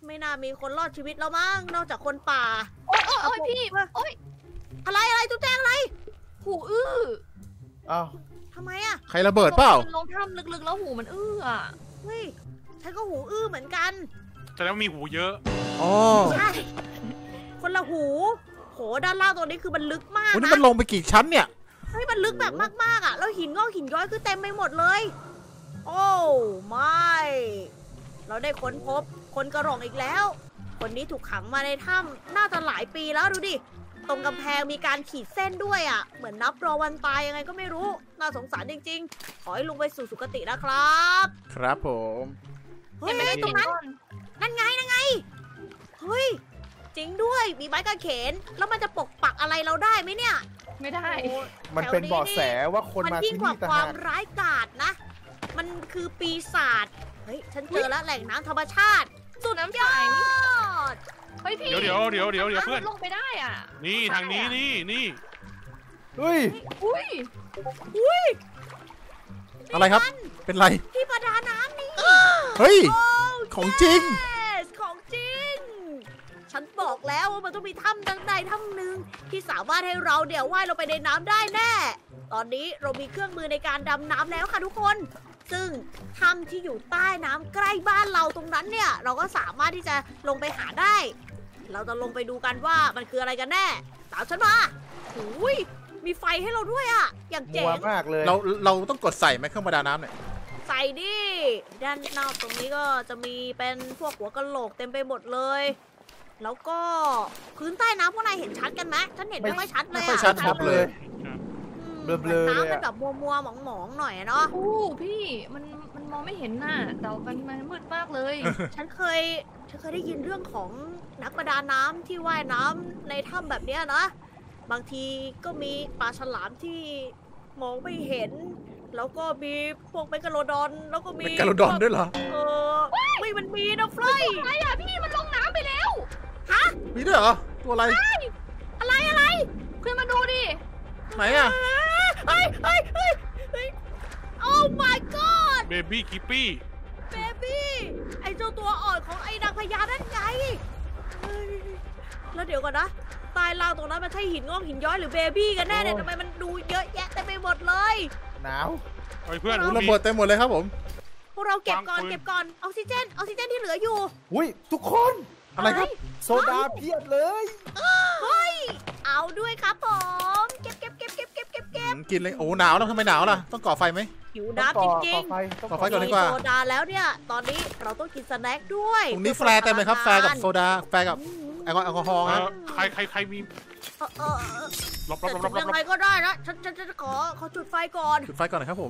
ไม่น่ามีคนรอดชีวิตแล้วมั้งนอกจากคนป่าโอ้ยพี่โอ้ยอะไรจุ๊แจงอะไรหูอื้ออ้าวทำไมอะใครระเบิดเปล่าลงถ้ำลึกๆแล้วหูมันอื้ออ่ะเฮ้ยฉันก็หูอื้อเหมือนกันแต่แล้วมีหูเยอะอ๋อใช่คนละหูโหด้านล่างตัวนี้คือมันลึกมากวันนี้นะมันลงไปกี่ชั้นเนี่ยเฮ้ยมันลึกแบบมากๆอะแล้วหินงอกหินย้อยคือเต็มไปหมดเลย โอ้ไม่เราได้ค้นพบคนกระหร่องอีกแล้ว คนนี้ถูกขังมาในถ้ำน่าจะหลายปีแล้วดูดิ ตรงกำแพงมีการขีดเส้นด้วยอ่ะ เหมือนนับรอวันตายยังไงก็ไม่รู้ น่าสงสารจริงๆ ขอให้ลุงไปสู่สุคตินะครับครับผมเฮ้ยตรงนั้น นั่นไง เฮ้ย จริงด้วย มีไม้กางเขน แล้วมันจะปกปักอะไรเราได้ไหมเนี่ยไม่ได้โอ้มันเป็นเบาะแสว่าคนมันมายิ่งที่กว่านี่ต่างควาหาม กร้ายกาจนะ มันคือปีศาจ เฮ้ย ฉันเจอแล้วแหล่งน้ำธรรมชาติสุดน้ำยใสอดเฮ้ยพี่เดี๋ยวเพื่อนลงไปได้อ่ะนี่ทางนี้นี่เฮ้ยอุ้ยอะไรครับ เป็นไรที่ประดาน้ำนี่เฮ้ยโอ้ของจริง yes ของจริง ฉันบอกแล้วว่ามันต้องมีถ้ำดังใดถ้ำหนึ่งที่สามารถให้เราเนี่ยว่ายลงไปในน้ำได้แน่ ตอนนี้เรามีเครื่องมือในการดำน้ำแล้วค่ะทุกคน ซึ่งถ้ำที่อยู่ใต้น้ำใกล้บ้านเราตรงนั้นเนี่ย เราก็สามารถที่จะลงไปหาได้ เราจะลงไปดูกันว่ามันคืออะไรกันแน่ ตามฉันมาหูยมีไฟให้เราด้วยอะอย่างเจ๋มัวงมากเลยเราต้องกดใส่ไหมเครื่องประดาน้ำเนี่ยใส่ดิด้านนอกตรงนี้ก็จะมีเป็นพวกหัวกะโหลกเต็มไปหมดเลย แล้วก็พื้นใต้น้ำพวกนายเห็นชัดกันไหมฉันเห็นไม่ค่อยชัดเลยไม่ค่อยอะชัดครับเลยเบลอๆเลยอะน้ำมันแบบมัวๆหมองๆหน่อยอะเนาะอู้พี่มันมองไม่เห็นน่ะแต่มันมืดมากเลยฉันเคยได้ยินเรื่องของนักประดาน้ำที่ว่ายน้ำในถ้ำแบบเนี้ยนะ บางทีก็มีปลาฉลามที่มองไม่เห็น แล้วก็มีพวกเมกะโลดอน แล้วก็มีเมกาโลดอนด้วยเหรอไม่มันมีนะเฟลยอะไรอ่ะพี่มันลงน้ำไปแล้วมีด้วยเหรอ ตัวอะไรอะไรขึ้นมาดูดิไหนอ่ะเฮ้ยโอ้ my god เบบี้คิปปี้เบบี้ไอเจ้าตัวอ่อนของไอ้นางพญานั่นไงเฮ้ยแล้วเดี๋ยวก่อนนะใต้ล่างตรงนั้นมันใช่หินงอกหินย้อยหรือเบบี้กันแน่เนี่ยทำไมมันดูเยอะแยะเต็มไปหมดเลยหนาวเฮ้ยเพื่อนระเบิดเต็มหมดเลยครับผมพวกเราเก็บก่อนวางปืนเก็บก่อนออกซิเจนที่เหลืออยู่อุ้ยทุกคนอะไรครับโซดาเพียบเลยเฮ้ยเอาด้วยครับผมเก็บกินเลย โอ้หนาวแล้วทำไมหนาวล่ะ ต้องก่อไฟไหมหิวน้ำจริงต่อไฟๆก่อนดีกว่ามีโซดาแล้วเนี่ยตอนนี้เราต้องกินสแน็คด้วยตรงนี้แฟร์เต็มเลยครับ แฟร์กับโซดา แฟร์กับแอลกอฮอล์ครับใครมีเออหลบแต่ถึงยังไงก็ได้นะฉันจะขอจุดไฟก่อนจุดไฟก่อนนะครับผม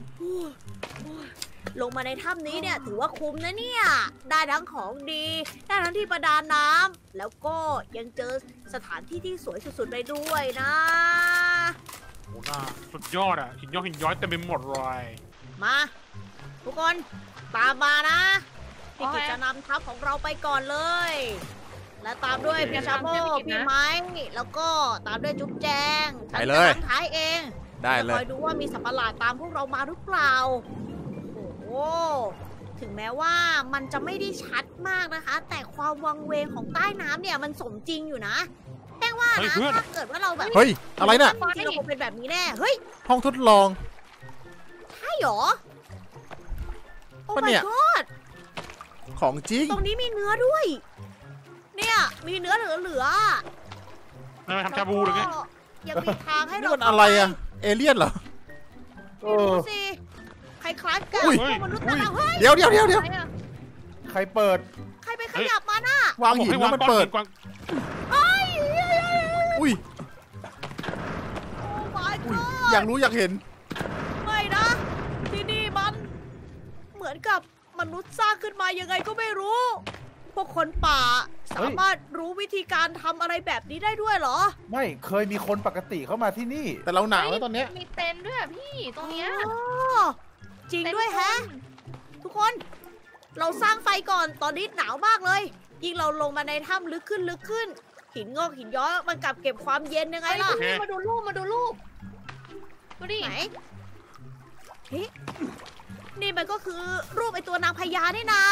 ลงมาในถ้ำนี้เนี่ยถือว่าคุ้มนะเนี่ย ได้ทั้งของดี ได้ทั้งที่ประดาน้ำแล้วก็ยังเจอสถานที่ที่สวยสุดๆไปด้วยนะโอ้หน้าสุดยอดอ่ะหินย้อยเต็มไปหมดเลยมา ทุกคนตามมานะพี่กิจจะนำทัพของเราไปก่อนเลย และตามด้วยพี่ชาโมพี่ไม้แล้วก็ตามด้วยจุ๊บแจงฉันไปจะเลยนำท้ายเองได้เลคอย ยดูว่ามีสัตว์ประหลาดตามพวกเรามาหรือเปล่า โอ้โห ถึงแม้ว่ามันจะไม่ได้ชัดมากนะคะ แต่ความวังเวงของใต้น้ำเนี่ยมันสมจริงอยู่นะแป้งว่านะถ้าเกิดว่าเราแบบเฮ้ย อะไรน่ะจริงๆเราคงเป็นแบบนี้แน่ เฮ้ยห้องทดลองใช่หรอ โอ้ปะเนี่ my ย god ของจริงตรงนี้มีเนื้อด้วย เนี่ยมีเนื้อเหลือๆนั่นไปทำชาบูหรือไงแล้วก็ยังมีทางให้นี่เรามันอะไรอะเอเลี่ยนเหรอเอไม่อรู้สิคล้ายๆกับอุ้ยพวกมนุษย์ต่างดาวเฮ้ยเดี๋ยวอะไรอะใครเปิดใครไปขยับมันอ่ะวางหินแล้วมันเปิดกวางเฮ้ยอุ้ยโอ้ my อุ้ย god อยากรู้อยากเห็นไม่นะ ที่นี่มันเหมือนกับมนุษย์สร้างขึ้นมายังไงก็ไม่รู้ พวกคนป่าสามารถรู้วิธีการทำอะไรแบบนี้ได้ด้วยเหรอไม่เคยมีคนปกติเข้ามาที่นี่แต่เราหนาวแล้วตอนเนี้ยมีเต็นท์ด้วยอะพี่ตรงเนี้ยอ๋อจริงด้วยแฮะ ทุกคน เราสร้างไฟก่อนตอนนี้หนาวมากเลย ยิ่งเราลงมาในถ้ำลึกขึ้น หินงอกหินย้อยมันกลับเก็บความเย็นยังไงล่ะมาดูรูปดูดิไหนเฮ้ยนี่มันก็คือรูปไอตัวนางพญานี่นา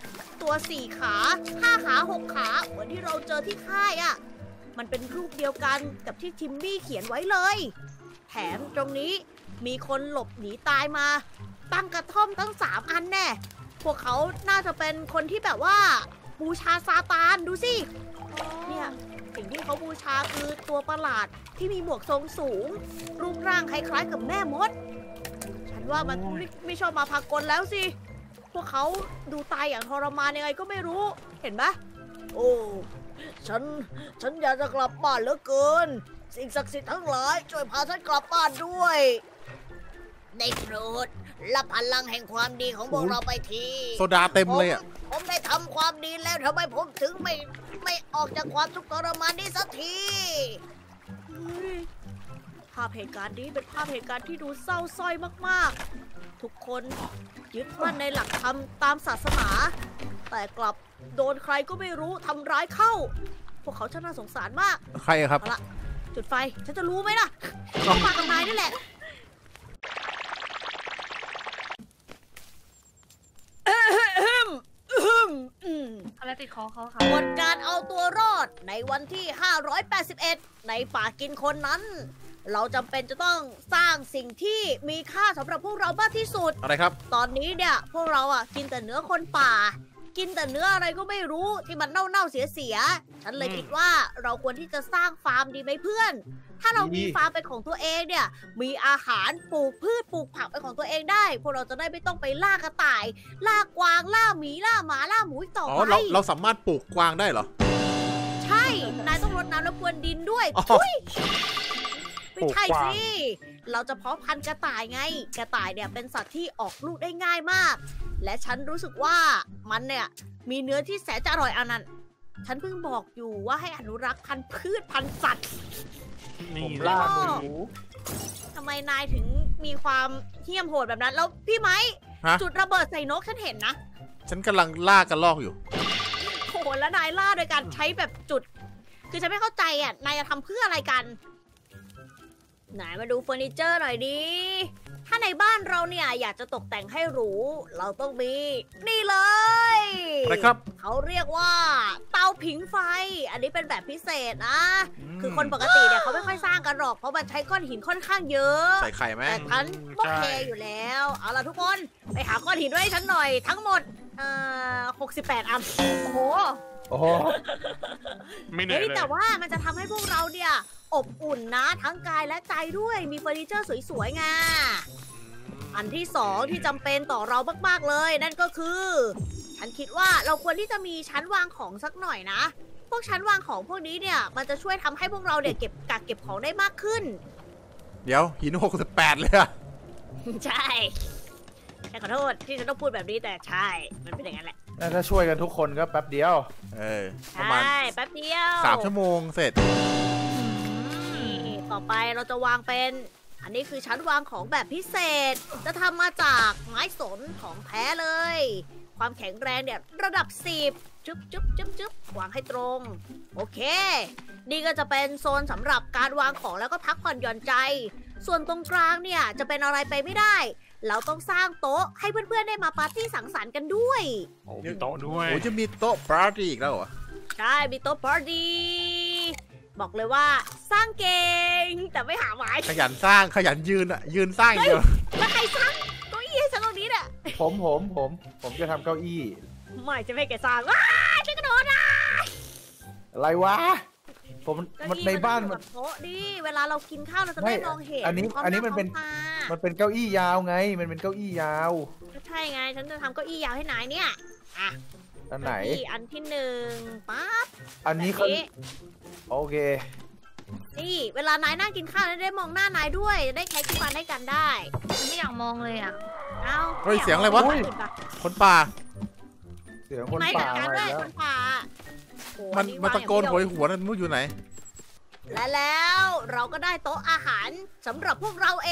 ตัว4 ขา5 ขา6 ขาเหมือนที่เราเจอที่ค่ายอะมันเป็นรูปเดียวกันกับที่ทิมมี่เขียนไว้เลยแถมตรงนี้มีคนหลบหนีตายมาตั้งกระท่อมตั้ง3 อันแน่พวกเขาน่าจะเป็นคนที่แบบว่าบูชาซาตานดูสิเนี่ยสิ่งที่เขาบูชาคือตัวประหลาดที่มีหมวกทรงสูงรูปร่างคล้ายๆกับแม่มดฉันว่ามันไม่ชอบมาพากลแล้วสิพวกเขาดูตายอย่างทรมานยังไงก็ไม่รู้เห็นไหมโอ้ฉันอยากจะกลับบ้านเหลือเกินสิ่งศักดิ์สิทธิ์ทั้งหลายช่วยพาฉันกลับบ้านด้วยได้โปรดรับพลังแห่งความดีของพวกเราไปทีโซดาเต็มเลยอ่ะผมได้ทำความดีแล้วทำไมผมถึงไม่ออกจากความทุกข์ทรมานนี้สักทีเฮ้ยภาพเหตุการณ์นี้เป็นภาพเหตุการณ์ที่ดูเศร้าส้อยมากๆทุกคนยึดมั่นในหลักธรรมตามศาสนาแต่กลับโดนใครก็ไม่รู้ทำร้ายเข้าพวกเขาช่างน่าสงสารมากใครครับเอาละจุดไฟฉันจะรู้ไหมล่ะต้องมากับนายนี่แหละอะไรติดคอเขาค่ะกฎการเอาตัวรอดในวันที่ 581 ในป่ากินคนนั้น เราจำเป็นจะต้องสร้างสิ่งที่มีค่าสำหรับพวกเรามากที่สุดอะไรครับตอนนี้เนี่ยพวกเราอ่ะกินแต่เนื้อคนป่า กินแต่เนื้ออะไรก็ไม่รู้ที่มันเน่าๆเสียๆฉันเลยคิดว่าเราควรที่จะสร้างฟาร์มดีไหมเพื่อน ถ้าเรามีฟาร์มเป็นของตัวเองเนี่ยมีอาหารปลูกพืชปลูกผักเป็นของตัวเองได้พวกเราจะได้ไม่ต้องไปล่ากระต่ายล่ากวางล่าหมีล่าหมาล่าหมูอีกต่ออ๋อไปเราสามารถปลูกกวางได้เหรอใช่ นายต้องรดน้ำและพรวนดินด้วยอ๋อทุยไม่ใช่ปลูกกวางสิ เราจะเพาะพันธุ์กระต่ายไง กระต่ายเนี่ยเป็นสัตว์ที่ออกลูกได้ง่ายมาก และฉันรู้สึกว่ามันเนี่ยมีเนื้อที่แสนจะอร่อยอันนั้น ฉันเพิ่งบอกอยู่ว่าให้อนุรักษ์พันธุ์พืชพันธุ์สัตว์นี่ผมแหละล่าหมูทำไมนายถึงมีความเหี้ยมโหดแบบนั้น แล้วพี่ไม้ฮะจุดระเบิดใส่นกฉันเห็นนะฉันกำลังล่ากระลอกอยู่โอ้โหแล้วนายล่าโดยการใช้แบบจุด คือฉันไม่เข้าใจอ่ะ นายจะทำเพื่ออะไรกัน ไหนมาดูเฟอร์นิเจอร์หน่อยดิ ถ้าในบ้านเราเนี่ยอยากจะตกแต่งให้หรู เราต้องมี นี่เลยอะไรครับเขาเรียกว่าเตาผิงไฟ อันนี้เป็นแบบพิเศษนะ คือคนปกติเนี่ยเขาไม่ค่อยสร้างกันหรอก เพราะมันใช้ก้อนหินค่อนข้างเยอะใส่ไข่ไหมแต่ฉันก็เคอยู่แล้ว เอาล่ะทุกคนไปหาก้อนหินด้วยให้ฉันหน่อย ทั้งหมด68 อันโอ้โหโอ้โหไม่เหนื่อยเฮ้ยเลยแต่ว่ามันจะทำให้พวกเราเนี่ยอบอุ่นนะทั้งกายและใจด้วยมีเฟอร์นิเจอร์สวยๆไงอันที่สองที่จำเป็นต่อเรามากๆเลย นั่นก็คือ ฉันคิดว่าเราควรที่จะมีชั้นวางของสักหน่อยนะ พวกชั้นวางของพวกนี้เนี่ยมันจะช่วยทำให้พวกเราเนี่ยเก็บกักเก็บของได้มากขึ้นเดี๋ยวหิน68เลยอะใช่แต่ขอโทษที่ฉันต้องพูดแบบนี้แต่ใช่ มันเป็นอย่างนั้นแหละถ้าช่วยกันทุกคนก็แป๊บเดียวประมาณใช่แป๊บเดียว 3 ชั่วโมงเสร็จนี่ต่อไปเราจะวางเป็น อันนี้คือชั้นวางของแบบพิเศษ จะทำมาจากไม้สนของแท้เลย ความแข็งแรงเนี่ยระดับ 10จึ๊บจึ๊บจึ๊บจึ๊บวางให้ตรง โอเค นี่ก็จะเป็นโซนสำหรับการวางของแล้วก็พักผ่อนหย่อนใจ ส่วนตรงกลางเนี่ยจะเป็นอะไรไปไม่ได้ เราต้องสร้างโต๊ะให้เพื่อนๆได้มาปาร์ตี้สังสรรค์กันด้วยโอ้มีโต๊ะด้วยโอ้จะมีโต๊ะปาร์ตี้อีกแล้วเหรอใช่ มีโต๊ะปาร์ตี้บอกเลยว่าสร้างเก่งแต่ไม่หาไม้ขยันสร้างขยันยืนอะยืนสร้างอย่างเดียวแล้วใครสร้างเก้าอี้ให้ฉันตรงนี้เนี่ยผมจะทำเก้าอี้ไม่จะไม่แกสร้างว้าฉันกระโดดอ่ะอะไรวะ ผมมันในบ้านมัมันโต๊ะดิเวลาเรากินข้าวเราจะได้ไม่มองเห็นอันนี้ความอันนี้หามันเป็นความตามันเป็นเก้าอี้ยาวไง มันเป็นเก้าอี้ยาวก็ใช่ไง ฉันจะทำเก้าอี้ยาวให้นายเนี่ยอ่ะอันไหนเก้าอี้อันที่หนึ่งปั๊บอันนี้แบบเขาโอเคนี่เวลานายนั่งกินข้าวแล้วได้มองหน้านายด้วยจะได้แคสที่ฟันให้กันได้ฉันไม่อยากมองเลยอ่ะเอาเฮ้ยเสียงอะไรวะม่เาคนป่าเสียงคนไม่ป่าจัดการมาด้วยแล้วคนป่าโอ้มันอัมันตะโกนโหว่าย อย่างเดียวหวนนั่นมุดอยู่ไหนและแล้วเราก็ได้โต๊ะอาหารสำหรับพวกเราเอง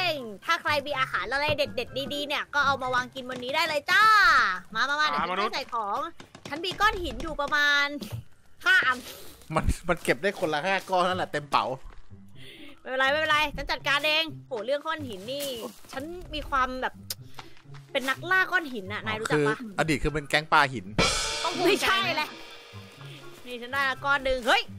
ถ้าใครมีอาหารอะไรเด็ดๆดีๆเนี่ยก็เอามาวางกินวันนี้ได้เลยจ้า มาเดี๋ยวฉันให้ใส่ของ ฉันมีก้อนหินอยู่ประมาณ5 อันมันเก็บได้คนละ5 ก้อนนั่นแหละเต็มเป๋าไม่เป็นไรฉันจัดการเองโหเรื่องก้อนหินนี่ ฉันมีความแบบเป็นนักล่าก้อนหินน่ะนายรู้จักคือปะอดีตคือเป็นแก๊งปลาหินต้องภูไม่มิใจใช่นะแหละนี่ฉันได้ก้อนหนึ่งเฮ้ย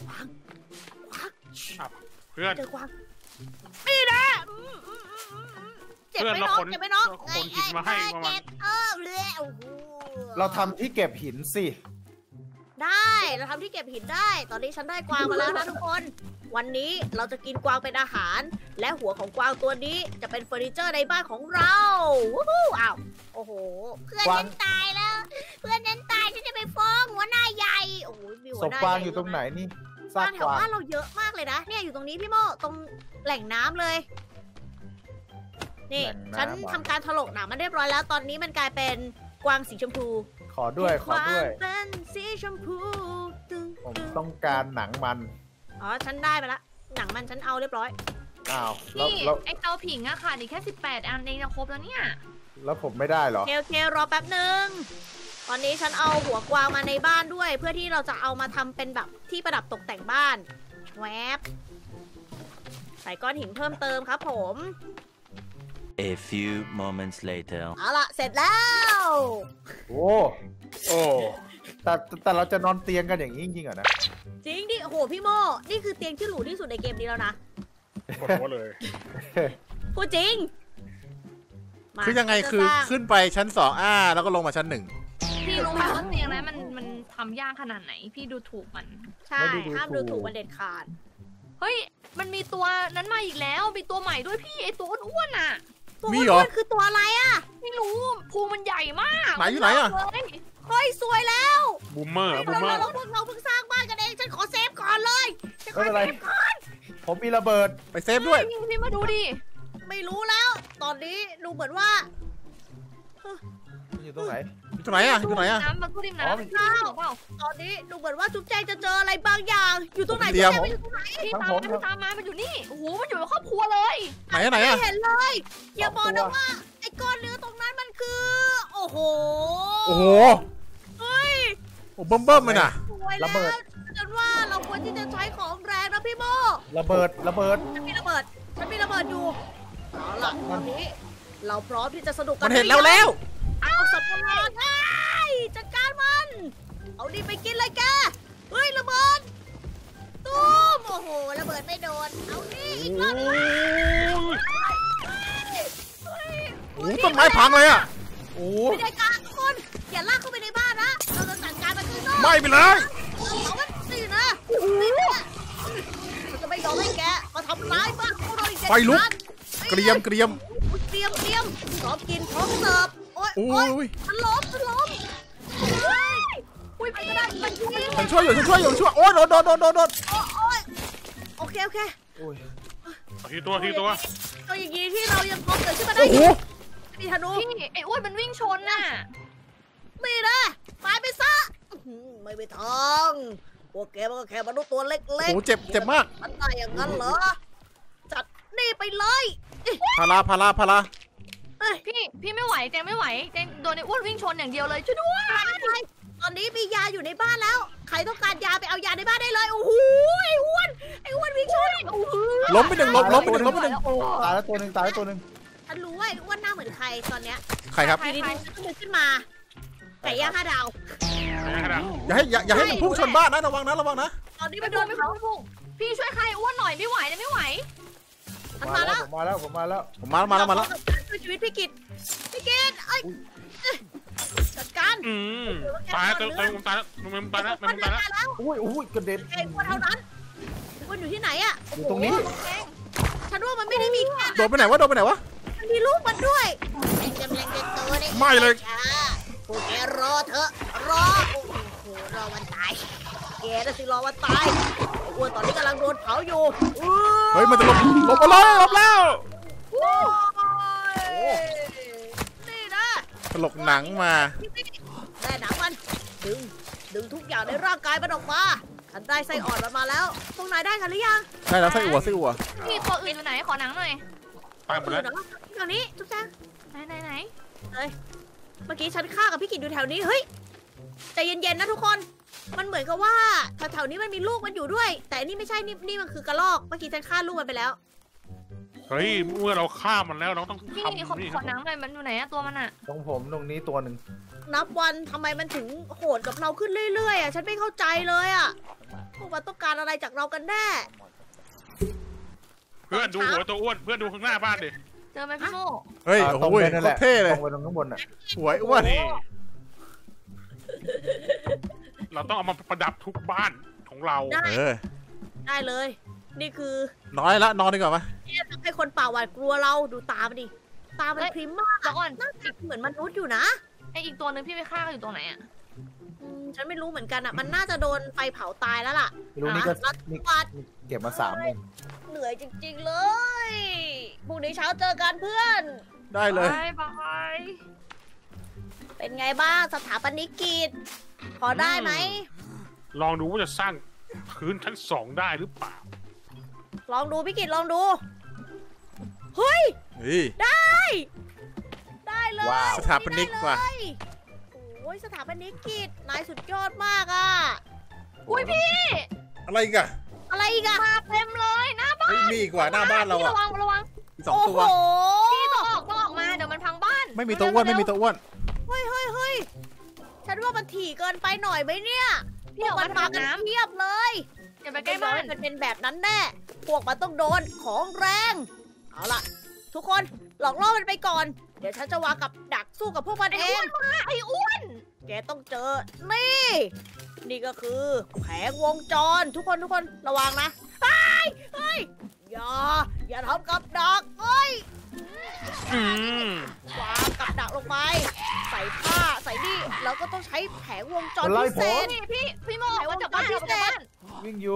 เพื่อนเจอกวางนี่นะเจ็บไหมน้องเจ็บไหมน้องเพื่อนเราขนหินมาให้ประมาณเจ็บเลยโอ้โหเราทำที่เก็บหินสิได้เราทำที่เก็บหินได้ ตอนนี้ฉันได้กวางมาแล้วนะทุกคน วันนี้เราจะกินกวางเป็นอาหาร และหัวของกวางตัวนี้จะเป็นเฟอร์นิเจอร์ในบ้านของเราวู้ฮู้อ้าวโอ้โห เพื่อนฉันตายแล้ว เพื่อนฉันตายฉันจะไปฟ้องหัวหน้าใหญ่โอ้โหมีหัศวพหน้ากวางใหญ่อยู่ตรงไหนนี่ซาบ้าก นแถกววางบ้านเราเยอะมากเลยนะ เนี่ยอยู่ตรงนี้พี่โมตรงแหล่งน้ำเลย นี่ฉันทำการถลกหนังมันเรียบร้อยแล้ว ตอนนี้มันกลายเป็นกวางสีชมพูขอด้วยขอด้วยกวางเป็นสีชมพูตึงผมตึงต้องการหนังมันอ๋อฉันได้มาละหนังมันฉันเอาเรียบร้อยอ้าวแล้วนี่แล้วไอเตาผิงอะค่ะอีกแค่18 อันเองจะครบแล้วเนี่ยแล้วผมไม่ได้เหรอโอเครอแป๊บหนึ่งตอนนี้ฉันเอาหัวกวางมาในบ้านด้วย เพื่อที่เราจะเอามาทำเป็นแบบที่ประดับตกแต่งบ้านแวบใส่ก้อนหินเพิ่มเติมครับผม A few moments later. เอาล่ะเสร็จแล้วโอ้โอ้แต่เราจะนอนเตียงกันอย่างนี้จริงๆเหรอนะจริงดิโอ้โหพี่โมนี่คือเตียงที่หรูที่สุดในเกมนี้แล้วนะปวดหัวเลยพูดจริงมาคือยังไงจะคือสร้างขึ้นไปชั้น2แล้วก็ลงมาชั้น1 พี่รู้ไหมว่าเตียงนั้นมันทำยากขนาดไหน พี่ดูถูกมันใช่ห้ามดูถูกมันเด็ดขาดเฮ้ย มันมีตัวนั้นมาอีกแล้ว มีตัวใหม่ด้วยพี่ไอตัวอ้วนๆอะตัวมีเหรออ้วนๆคือตัวอะไรอะไม่รู้ภูมันใหญ่มากไหนอยู่ไหนอะเลยเฮ้ยสวยแล้วบูมเมอร์บูมเมอร์เราเพิ่งสร้างบ้านกันเองฉันขอเซฟก่อนเลยฉันขไม่อเป็นไรเซฟก่อนผมมีระเบิดไปเซฟด้วยพี่มาดูดิไม่รู้แล้ว ตอนนี้ดูเหมือนว่าอยู่ตรงไหนอยู่ตรงไหนอะอยู่ตรงไหนอะน้ำมันก็ริมอ๋อน้ำพี่รู้เปล่าตอนนี้ดูเหมือนว่าจุ๊บแจงจะเจออะไรบางอย่าง อยู่ตรงไหนเดี๋จุ๊ยวบแจงไปอยู่ตรงไหนพี่ทั้งตามผมมาพี่ตามมามันอยู่นี่โอ้โหมันอยู่ในครอบครัวเลยไหนอะไหนไม่อะเห็นเลย อย่าบอกนะว่าไอ้ก้อนเนื้อตรงนั้นมันคือ โอ้โหโอ้โหเฮ้ยโอ้เบิ่มๆเลยน่ะสวยแล้วฉันว่าเราควรที่จะใช้ของแรงนะพี่โมระเบิดระเบิดฉันมีระเบิดอยู่เอาล่ะตอนนี้ เราพร้อมที่จะสนุกกัมันเห็นแล้วแล้วเอาสัตว์ประหลาดไอ้จัดการมัน เอาดิไปกินเลยแกเฮ้ยระเบิดตูมโอ้โหระเบิดไม่โดน เอาดิอีกรอบหนึ่งเฮ้ยโอ้โหต้นไม้พังเลยอะโอ้ไม่ได้การทุกคนอย่าลากเข้าไปในบ้านนะ เราจะจัดการมันข้างนอกไหม้ไปเลยเอามันสินะนี่นะเราจะไม่ยอมให้แกมาทำร้ายบ้านของเราอีกเด็ดไฟลุกขาดเกรียมเกรียมเตรียมพร้อมกินพร้อมเสิร์ฟโอ๊ยโอ้โอ๊ยยมันล้มเฮ้ยอุ้ยไปก็ได้มันยิงฉันช่วยอยู่โอ้ยโดนโอ๊ยโอเคโอ้ยทีตัวทีตัวตัวอย่างนี้ที่เรายังพอเกิดขึ้นมาได้โอ้โหมีธนูพี่ไอ้อ้วนมันวิ่งชนน่ะมีนะตายไปซะอื้อหือไม่ไปทางพวกแกมันก็แค่มนุษย์ตัวเล็กโอ้โหเจ็บมากๆมันได้อย่างนั้นเหรอ จัดนี่ไปเลยพาราเอ้ยพี่ไม่ไหวแจงไม่ไหวแจงโดนไอ้อ้วนวิ่งชนอย่างเดียวเลยช่วยด้วยตอนนี้มียาอยู่ในบ้านแล้ว ใครต้องการยาไปเอายาในบ้านได้เลย โอ้โหไอ้อ้วนวิ่งชนล้มไปหนึ่งล้มไปหนึ่งตายแล้วตัวหนึ่งตายแล้วตัวหนึ่งฉันรู้ว่าไอ้อ้วนหน้าเหมือนใครตอนเนี้ยใครครับอยู่ดีๆฉันก็นึกขึ้นมาไก่ย่าง5 ดาวอย่าให้มันพุ่งชนบ้านนะระวังนะตอนนี้ไม่มันโดโดนนไม่เขาพุ่งพี่ช่วยใครอ้วนหน่อยไม่ไหวนะไม่ไหวมันมาแล้วผมมาแล้วผมมาแล้วช่วยชีวิตพี่กิตเอ้ยจัดการตายเติมตายแล้วมึงตายแล้วมึงตายแล้วอุ้ยกระเด็นไอ้อ้วนเท่านั้นอ้วนอยู่ที่ไหนอะอยู่ตรงนี้ฉันว่ามันไม่ได้มีแค่โดนไปไหนวะมันมีลูกมันด้วยกำลังจะโตได้ไม่เลยพวกแกรอเถอะรอโอ้โหรอมันตายแกน่ะสิรอมันตายไอ้อ้วนตอนนี้กำลังโดนเผาอยู่เฮ้ยมันจะหลบแล้วโอ้ยนี่นะถลกหนังมาได้หนังมันดึงทุกอย่างในร่างกายมันออกมาฉันได้ไส้อ่อนมันมาแล้วพวกนายได้กันหรือยังได้แล้วไส้อั่วพี่ตัวอื่นอยู่ไหนขอหนังหน่อยตายหมดแล้วเนาะแถวนี้จุ๊บแจ๊งไหนเมื่อกี้ฉันฆ่ากับพี่กิตอยู่แถวนี้เฮ้ยใจเย็นๆนะทุกคน มันเหมือนกับว่าแถวๆนี้มันมีลูกมันอยู่ด้วย แต่อันนี่ไม่ใช่นี่มันคือกระรอกเมื่อกี้ฉันฆ่าลูกมันไปแล้วเฮ้ยเมื่อเราฆ่ามันแล้วเราต้องพี่ทำขอนี่ขอน้ำหน่อยมันอยู่ไหนอะตัวมันอะตรงผมตรงนี้ตัวหนึ่งนับวันทำไมมันถึงโหดกับเราขึ้นเรื่อยๆอ่ะฉันไม่เข้าใจเลยอ่ะพวกมันต้องการอะไรจากเรากันแน่เพื่อนดูหัวตัวอ้วนเพื่อนดูข้างหน้าบ้านดิเจอไหมพี่โมเฮ้ยตรโอ้งโหไปนั่นโคแหตละรเท่เลยตรงไปตรงข้างบนอ่ะสวยอ้วนนี่เราต้องเอามาประดับทุกบ้านของเราได้เออได้เลย นี่คือน้อยละนอนดีกว่าปะเนี่ยทำให้คนป่าหวาดกลัวเราดูตามันดิตามันพริมมากแล้วก่อนหน้าตาเหมือนมนุษย์อยู่นะไออีกตัวหนึงพี่ไปฆ่าอยู่ตรงไหนอะฉันไม่รู้เหมือนกันอ่ะมันน่าจะโดนไฟเผาตายแล้วล่ะไม่รู้นี่ก็รัดนี่วัดเก็บมา3เองเหนื่อยจริงๆเลยพรุ่งนี้เช้าเจอกันเพื่อนได้เลยบายเป็นไงบ้างสถาปนิกกิจพอได้ไหมลองดูว่าจะสร้างพื้นชั้น2ได้หรือเปล่าลองดูพี่กิจลองดูเฮ้ยเฮ้ยได้เลยว้าวสถาปนิกว่ะได้เลยโอ้ยสถาปนิกกิจนายสุดยอดมากอ่ะอุ้ยพี่อะไรอีกอะอะไรอีกอะมาเต็มเลยหน้าบ้านเฮ้ยมีอีกว่าหน้าบ้านเราพี่อะระวังอีก2 โอ้ตัโหวพี่ต้องออกมาเดี๋ยวมันพังบ้านไม่มีตัวอ้วนไม่มีตัวอ้วนเฮ้ยฉันว่ามันถี่เกินไปหน่อยไหมเนี่ยพี่ออกมัมานมาทางกันน้เทียบเลยำอย่าไปใกล้บ้านมันเป็นแบบนั้นแน่พวกมันต้องโดนของแรงเอาล่ะ ทุกคนหลอกล่อมันไปก่อน เดี๋ยวฉันจะวางกับดักสู้กับพวกมันเองไอ้อ้วนแกต้องเจอ นี่ นี่ก็คือแผงวงจร ทุกคนระวังนะเฮ้ยอย่าทำกับดักเฮ้ยอืมวางกับดักลงไป ใส่ผ้าใส่นี่ แล้วก็ต้องใช้แผงวงจรไล่พิเศผมษพี่โมออกมาจากบ้านออกมาจากบ้านวิ่งอยู่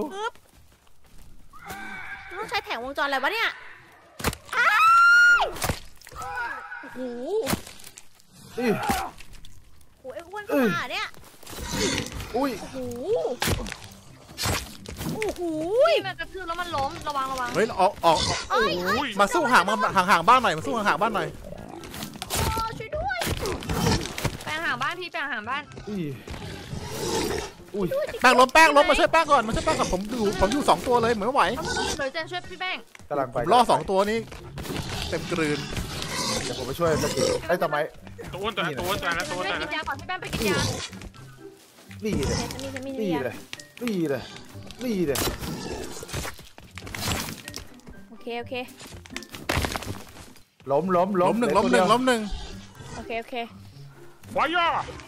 ต้องใช้แผงวงจรอะไรวะเนี่ยโอ้โหอื้อโอ้ยไอ้อ้วนเข้ามาเนี่ยอุ้ยโอ้โห โอ้โหพี่มันกระทืบแล้วมันล้มระวังเฮ้ยออกโอ้ยมาสู้ห่างบ้านหน่อยมาสู้ห่างบ้านหน่อยช่วยด้วยไปหาบ้านพี่ไปหาบ้านอุ้ยแป้งล้มมาช่วยแป้งก่อนผมอยู่2 ตัวเลยเหมือนไม่ไหวเดี๋ยวเจนช่วยพี่แป้งกำลังไปผมล่อ2 ตัวนี้เต็มกลืนเดี๋ยวผมไปช่วยสกิลไอ้ทำไมตัวอ้วนตัวนั้นตัวอ้วนตัวนั้นพี่ตัวอ้วนแป้ตัวงนั้นกินยาก่อนพี่แป้งไปกินยานี่เลยฉันมีนี่เลยนี่เลยนี่เลยโอเคล้มล้มหนึ่งโอเคไฟย่า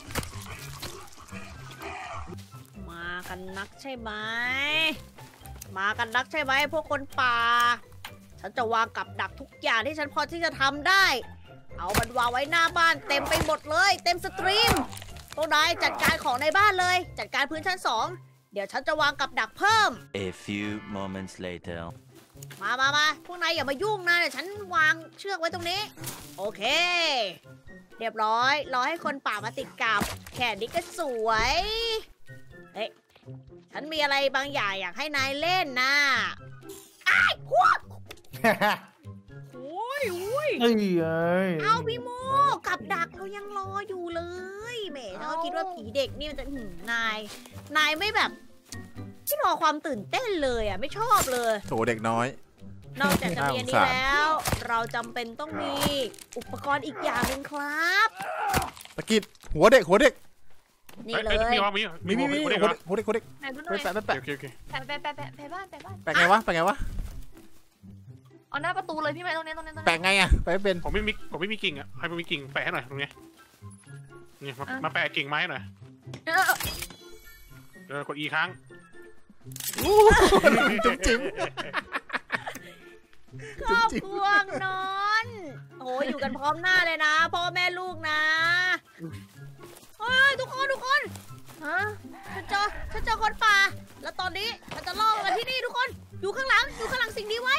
มากันนักใช่ไหม มากันนักใช่ไหมพวกคนป่า ฉันจะวางกับดักทุกอย่างที่ฉันพอที่จะทำได้ เอามันวางไว้หน้าบ้านเต็มไปหมดเลย เต็มสตรีม พวกนายจัดการของในบ้านเลย จัดการพื้นชั้น 2 เดี๋ยวฉันจะวางกับดักเพิ่ม A few moments later. มาพวกนายอย่ามายุ่งนะเดี๋ยวฉันวางเชือกไว้ตรงนี้ โอเค เรียบร้อย รอให้คนป่ามาติดกับ แค่นี้ก็สวย เฮ้ย ฉันมีอะไรบางอย่างอยากให้นายเล่นนะอ้ายพวกโอ้ยเอ้ยเอาพี่โมกับดักเรายังรออยู่เลยแหมเราคิดว่าผีเด็กนี่มันจะนายไม่แบบที่รอความตื่นเต้นเลยอ่ะไม่ชอบเลยโถเด็กน้อยนอกจากจะมีอันนี้น่าสงสารแล้ว เราจำเป็นต้องมีอุปกรณ์อีกอย่างหนึ่งครับตะกิดหัวเด็กนี่เลยมีมีหัวเด็กไหนดูหน่อยแปะโอเคไปบ้านแปะไงวะเอาหน้าประตูเลยพี่ไม้ตรงนี้แปะไงอะแปะไม่เป็นผมไม่มีกิ่งอ่ะให้ผมมีกิ่งแปะให้หน่อยตรงนี้นี่มาแปะกิ่งไม้หน่อยกด E ครั้งจุ๊บจิ้มครอบครัวนอนโอ้ยอยู่กันพร้อมหน้าเลยนะพ่อแม่ลูกนะเฮ้ยทุกคนฮะฉันเจอคนป่า แล้วตอนนี้มันจะล่อกันที่นี่ทุกคนอยู่ข้างหลังสิ่งนี้ไว้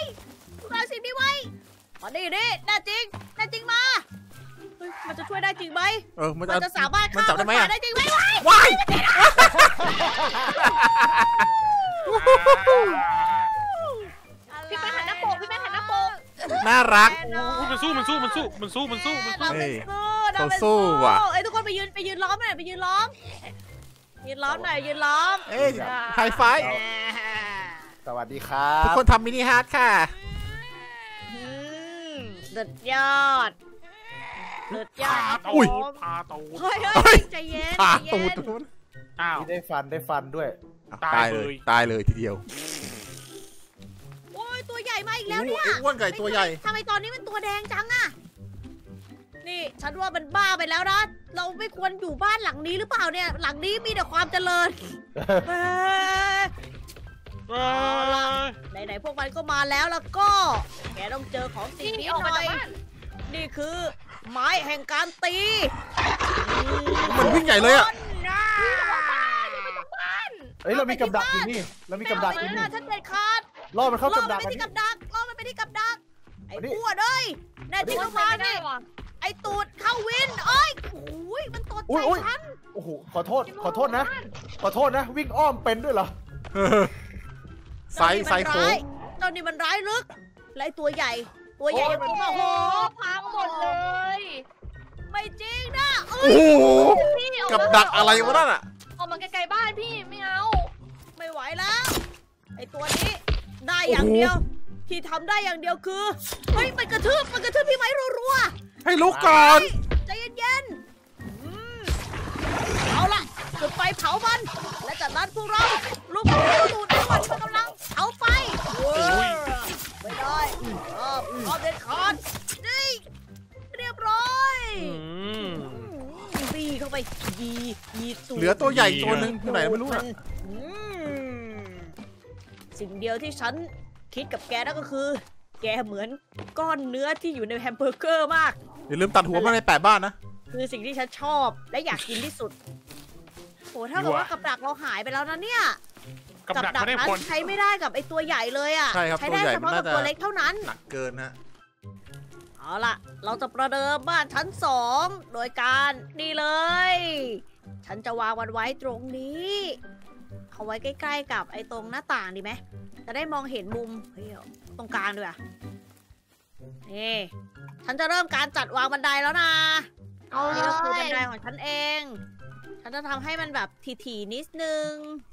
มาดิแน่จริงมาเฮ้ยมันจะช่วยได้จริงไหมมันจะสามารถมันฆ่าจับคได้นไหมป่าอะได้จริงไหมวะว้ายพี่แป้งหันหน้าโปกน่ารักมันสู้เราเฮ้เป็นยเราเป็นเขาสู้ว่ะเอ้ยทุกคนไปยืนล้อมหน่อยยืนล้อมหน่อยยืนล้อมเอ้ยไฮไฟว์สวัสดีครัทุกบคนทำมินิฮาร์ดค่ะอืมสุดยอดสุดยอพาดตูอุ้ยพาตูเฮ้ยเฮ้ยใจเย็นขาใจเย็ตูดนนู้นอ้าวนี่ได้ฟันด้วยตายเลยตายเลยทีเดียวโอ้ยตัวใหญ่มาอีกแล้วเนี่ยไอ้อ้วนไก่ตัวใหญ่ทำไมตอนนี้มันตัวแดงจังอะนี่ฉันว่ามันบ้าไปแล้วนะ เราไม่ควรอยู่บ้านหลังนี้หรือเปล่าเนี่ย หลังนี้มีแต่ความเจริญเฮ้ยเอ้ยไหนๆพวกมันก็มาแล้วแล้วก็ แกต้องเจอของสิ่งพี่นี้ออกหมาน่อจากยบ้านนี่คือ ไม้แห่งการตีมันวิ่งใหญ่เลยอะเอ้ยเรามีกับดักอยู่นี่เรามีกับดักอยู่ไม่นี่นะฉันเด็ดขาดล่อมันเข้าล่อกับมัดันกไปอันที่นี้กับดักล่อมันไปที่กับดัก ไอ้อันนี้พวดเอ้ยแน่จริงต้ต้ออง งมามาได้สิว่ะไอ้ตูดเข้าวินเอ้ยโอ้ยมันตดอุ้ใจยอุ้ยฉันโอ้โหขอโทษนะขอโทษนะ วิ่งอ้อมเป็นด้วยเหรอไซส์โค้งเจ้านี่มันร้ายลึกและไอ้ตัวใหญ่ ตัวใหญ่มันโอ้โอ้โหโหพังหมดเลยไม่จริงนะเอ้โอ้ยโหพี่ออกกับมาดักอะไรวะนั่นอะออกมาไกลๆบ้านพี่ไม่เอาไม่ไหวแล้ว ไอ้ตัวนี้ได้อย่างเดียว ที่ทำได้อย่างเดียวคือเฮ้ยมันกระทืบพี่ไม้รัวๆให้ลุกก่อนใจเย็นๆเอาล่ะจุดไฟเผามัน และจากนั้นพวกเราลูกตูดไอ้วันที่มันกำลังเผาไฟไม่ได้รอบเด็ดขาดนี่เรียบร้อย บีเข้าไปยีตูดเหลือตัวใหญ่ตัวหนึ่งอยู่ไหนไม่รู้อะอืมสิ่งเดียวที่ฉันคิดกับแกนั่นก็คือ แกเหมือนก้อนเนื้อที่อยู่ในแฮมเบอร์เกอร์มากอย่าลืมตัดหัวมาใน8บ้านนะคือสิ่งที่ฉันชอบและอยากกินที่สุดโหถ้าเกิดว่ากับดักเราหายไปแล้วนะเนี่ยกับดักดัไม่ได้นั้นผลใช้ไม่ได้กับไอตัวใหญ่เลยอ่ะใช่ครับใช้ได้ตัวใหญ่เฉพาะมันกับน่าจะตัวเล็กเท่านั้นหนักเกินฮะเอาล่ะ เราจะประเดิมบ้านชั้น2โดยการนี่เลย ฉันจะวางมันไว้ตรงนี้เอาไว้ใกล้ๆกับไอ้ตรงหน้าต่างดีไหมจะได้มองเห็นมุมเฮ้ยตรงกลางด้วยอ่ะนี่ฉันจะเริ่มการจัดวางบันไดแล้วนะเอาเลนี่ก็คือบันไดยของฉันเอง ฉันจะทำให้มันแบบถี่ๆนิดนึง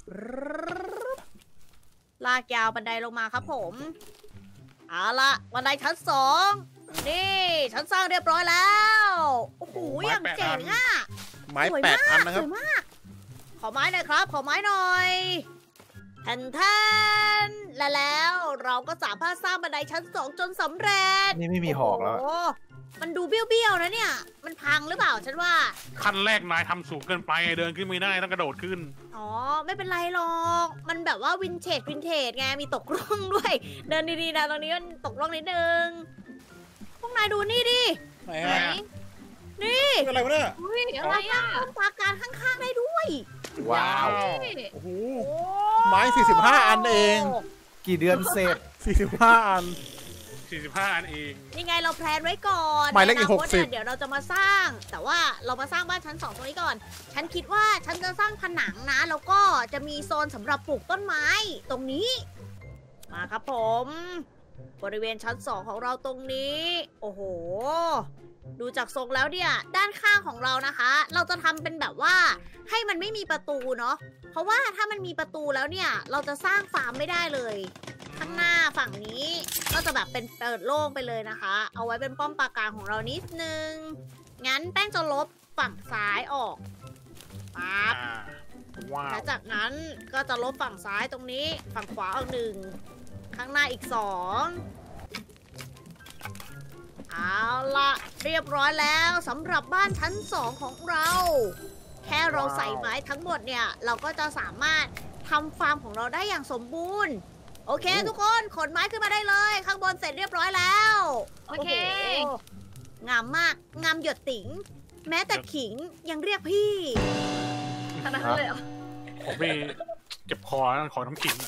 ลากยาวบันไดลงมาครับผม เอาละบันไดชั้น2นี่ฉันสร้างเรียบร้อยแล้ว โอ้โห อย่างเจ๋งอ่ะไม้สวย 8 อันนะคสรับวยมาก ขอไม้หน่อยครับ ขอไม้หน่อยแทนแทนและแล้วเราก็สามารถสร้างบันไดชั้น2จนสำเร็จนี่ไม่มีหอกแล้วโอ้โหมันดูเบี้ยวๆนะเนี่ย มันพังหรือเปล่าฉันว่าขั้นแรกนายทำสูงเกินไปเดินขึ้นไม่ได้ต้องกระโดดขึ้นอ๋อ ไม่เป็นไรหรอก มันแบบว่าวินเทจไง มีตกร่องด้วย เดินดีๆนะตรงนี้มันตกร่องนิดนึง พวกนายดูนี่ดิไหนไหนฮะนี่เป็นอะไรวะเนี่ยอุ้ยอะไรอ่ะต้นปราการข้างๆได้ด้วยว้าวโอ้โหโอ้ไม้45 อันเองกี่เดือนเสร็จ 45 อัน 45 อันเองนี่ไงเราแพลนไว้ก่อนหมายเลขอีกในอนาคตเนี่ย 60 เดี๋ยวเราจะมาสร้าง แต่ว่าเรามาสร้างบ้านชั้น2ตรงนี้ก่อน ฉันคิดว่าฉันจะสร้างผนังนะ แล้วก็จะมีโซนสำหรับปลูกต้นไม้ตรงนี้ มาครับผม บริเวณชั้น2ของเราตรงนี้ โอ้โห ดูจากทรงแล้วเนี่ย ด้านข้างของเรานะคะ เราจะทำเป็นแบบว่าให้มันไม่มีประตูเนาะ เพราะว่าถ้ามันมีประตูแล้วเนี่ย เราจะสร้างฟาร์มไม่ได้เลย ข้างหน้าฝั่งนี้ก็จะแบบเป็นเปิดโล่งไปเลยนะคะ เอาไว้เป็นป้อมปราการของเรานิดนึง งั้นแป้งจะลบฝั่งซ้ายออกปั๊บว้าวและจากนั้นก็จะลบฝั่งซ้ายตรงนี้ ฝั่งขวาออก1ข้างหน้าอีก2เอาละเรียบร้อยแล้วสำหรับบ้านชั้น2ของเรา แค่เราใส่ไม้ทั้งหมดเนี่ย เราก็จะสามารถทำฟาร์มของเราได้อย่างสมบูรณ์ โอเค ทุกคนขนไม้ขึ้นมาได้เลย ข้างบนเสร็จเรียบร้อยแล้วโอเคโอ้โหงามมาก งามหยดติ๋ง แม้แต่ขิงยังเรียกพี่ขนาดนั้นเลยเหรอผมไม่เจ็บคอนะขอน้ำขิงหน่อย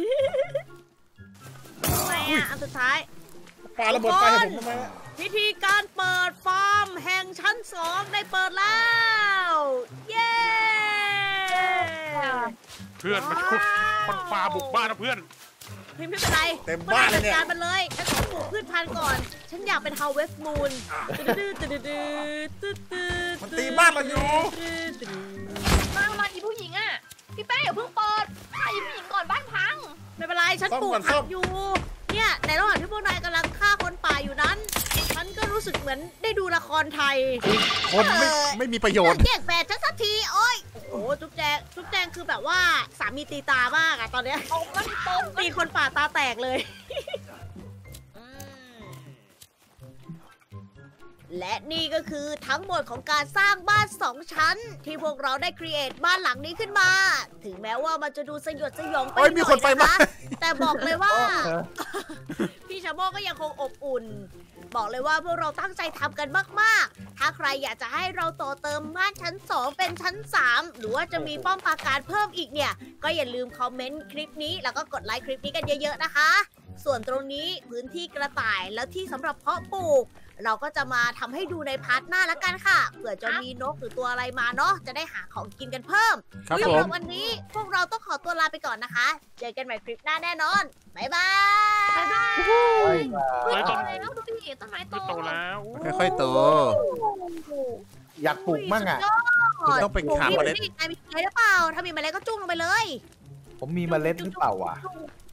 ทำไมอ่ะ อันสุดท้ายปาระเบิดไฟให้ผมทำไมวะวิธีการเปิดฟาร์มแห่งชั้น2ได้เปิดแล้ว เย้เพื่อนมันคุกมันฟ้าบุกบ้านนะเพื่อนไม่เป็นไรเต็มบ้านเลยเนี่ยจัดการมันเลยฉันขอปลูกพืชพันธุ์ก่อน ฉันอยากเป็น Harvest Moon มันตีบ้านเราอยู่มาอีผู้หญิงอ่ะ พี่แป้งอย่าเพิ่งเปิดอีผู้หญิงก่อนบ้านพังไม่เป็นไร ฉันปลูกซ่อมก่อนผัซ่กอมอยู่ เนี่ยในระหว่างที่พวกนายกำลังฆ่าคนป่าอยู่นั้น ฉันรู้สึกเหมือนได้ดูละครไทยคนไม่มีประโยชน์แยกแฟนฉันสักทีโอ้ยโอ้โหจุ๊บแจงคือแบบว่าสามีตีตามากอะตอนเนี้ยตบมันตบตีคนป่าตาแตกเลยและนี่ก็คือทั้งหมดของการสร้างบ้าน 2 ชั้น ที่พวกเราได้ครีเอทบ้านหลังนี้ขึ้นมา ถึงแม้ว่ามันจะดูสยดสยองไปหโอ้ยมีคนไฟไหม้ะแต่บอกเลยว่า พี่ชาโมก็ยังคงอบอุ่น บอกเลยว่าพวกเราตั้งใจทำกันมากๆ ถ้าใครอยากจะให้เราต่อเติมบ้านชั้น 2 เป็นชั้น 3 หรือว่าจะมีป้อมปราการเพิ่มอีกเนี่ย ก็อย่าลืมคอมเมนต์คลิปนี้แล้วก็กดไลค์คลิปนี้กันเยอะๆนะคะ ส่วนตรงนี้พื้นที่กระต่ายแล้วที่สำหรับเพาะปลูก เราก็จะมาทำให้ดูในพาร์ทหน้าละกันค่ะเผื่อจะมีนกหรือตัวอะไรมาเนาะจะได้หาของกินกันเพิ่มครับสำผหรัมบวันนี้พวกเราต้องขอตัวลาไปก่อนนะคะ เจอกันใหม่คลิปหน้าแน่นอน บ๊ายบายบ๊ายบายเฮ้ยโตต้นแล้วดูดิต้นไม้โตโตแล้วค่อยๆโตอยากปลูกมั่งอ่ะคุณต้องไปหาเมล็ดนายมีเมล็ดหรือเปล่า ถ้ามีเมล็ดก็จุ้งลงไปเลยผมมีเมล็ดหรือเปล่าวะจุ้ง